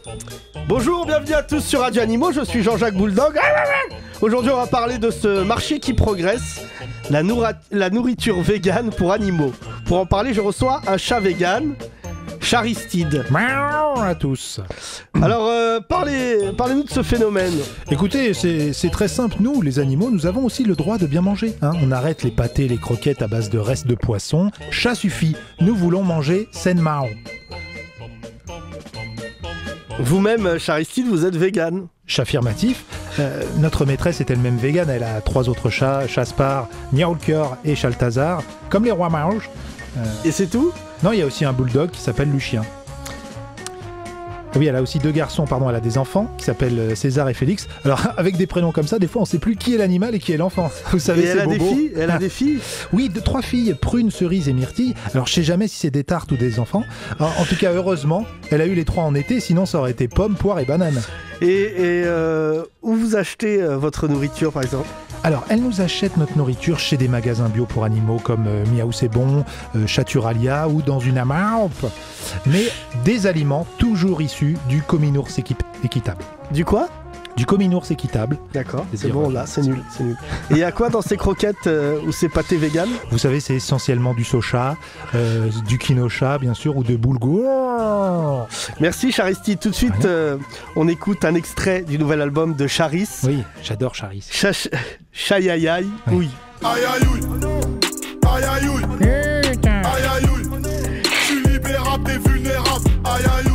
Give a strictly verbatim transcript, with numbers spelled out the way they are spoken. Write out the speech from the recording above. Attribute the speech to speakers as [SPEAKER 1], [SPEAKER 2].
[SPEAKER 1] Bonjour, bienvenue à tous sur Radio Animaux, je suis Jean-Jacques Bouledog. Aujourd'hui on va parler de ce marché qui progresse, la, nourra- la nourriture végane pour animaux. Pour en parler je reçois un chat vegan, Charistide.
[SPEAKER 2] Miaou à tous.
[SPEAKER 1] Alors euh, parlez, parlez-nous de ce phénomène.
[SPEAKER 2] Écoutez, c'est c'est très simple. Nous, les animaux, nous avons aussi le droit de bien manger. hein. On arrête les pâtés, les croquettes à base de restes de poisson. Chat suffit. Nous voulons manger sen mao.
[SPEAKER 1] Vous-même, Charistide, vous êtes vegan.
[SPEAKER 2] Chat affirmatif. Euh, notre maîtresse est elle-même végane. Elle a trois autres chats, Chaspar, Miaulker et Chaltazar, comme les rois mages. Euh,
[SPEAKER 1] Et c'est tout ?
[SPEAKER 2] non, il y a aussi un bulldog qui s'appelle Lucien. Ah oui, elle a aussi deux garçons, pardon, elle a des enfants qui s'appellent César et Félix. Alors, avec des prénoms comme ça, des fois, on sait plus qui est l'animal et qui est l'enfant. Vous savez,
[SPEAKER 1] Et elle
[SPEAKER 2] c'est
[SPEAKER 1] a des
[SPEAKER 2] bobo.
[SPEAKER 1] filles Elle a
[SPEAKER 2] Ah.
[SPEAKER 1] des filles
[SPEAKER 2] Oui, deux, trois filles, Prune, Cerise et Myrtille. Alors, je sais jamais si c'est des tartes ou des enfants. En, en tout cas, heureusement, elle a eu les trois en été, sinon ça aurait été pomme, poire et banane.
[SPEAKER 1] Et, et euh, où vous achetez euh, votre nourriture par exemple ?
[SPEAKER 2] Alors, elle nous achète notre nourriture chez des magasins bio pour animaux comme euh, Miaou c'est bon, euh, Chaturalia ou dans une amaupe. Mais des aliments toujours issus du Cominours équi- équitable.
[SPEAKER 1] Du quoi ?
[SPEAKER 2] Du Cominours équitable.
[SPEAKER 1] D'accord,
[SPEAKER 2] C'est
[SPEAKER 1] c'est
[SPEAKER 2] dire,
[SPEAKER 1] bon
[SPEAKER 2] euh,
[SPEAKER 1] là, c'est nul, c'est nul. Et il y a quoi dans ces croquettes euh, ou ces pâtés véganes ?
[SPEAKER 2] Vous savez, c'est essentiellement du socha, euh, du kinocha, bien sûr, ou de boulgour.
[SPEAKER 1] Merci Charistide. Tout de suite,
[SPEAKER 2] Rien.
[SPEAKER 1] euh, on écoute un extrait du nouvel album de Charis.
[SPEAKER 2] Oui, j'adore Charis.
[SPEAKER 1] Chach- Chayayaï.
[SPEAKER 2] Oui.
[SPEAKER 1] Oui.
[SPEAKER 3] Aïe aïe ouille, aïe aïe ouille, aïe aïe ouille, je suis libérable, t'es vulnérable, aïe aïe